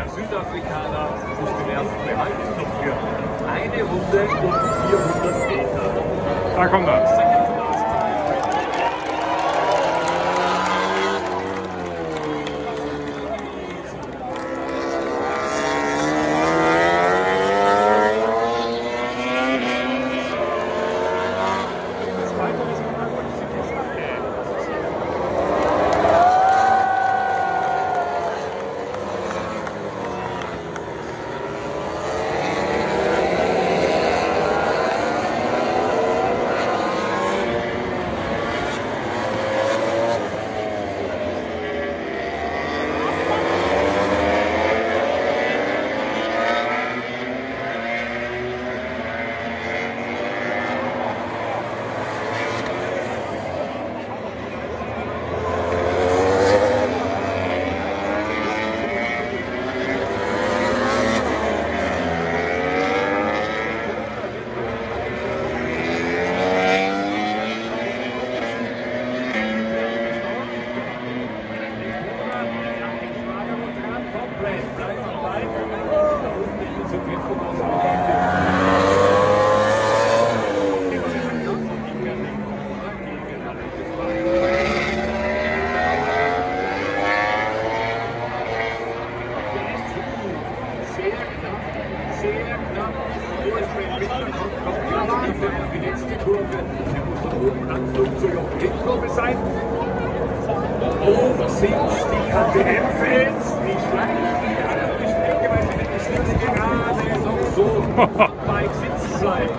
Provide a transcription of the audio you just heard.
Der Südafrikaner muss den ersten behalten, noch für eine Runde und 400 Meter. Da kommt er. Die letzte Kurve, der muss von oben Anflug zur Jochen-Kurve sein. Oben sind die KTM-Fans, die schleichen die Strecke, weil sie nicht gerade so weit sitzen bleiben.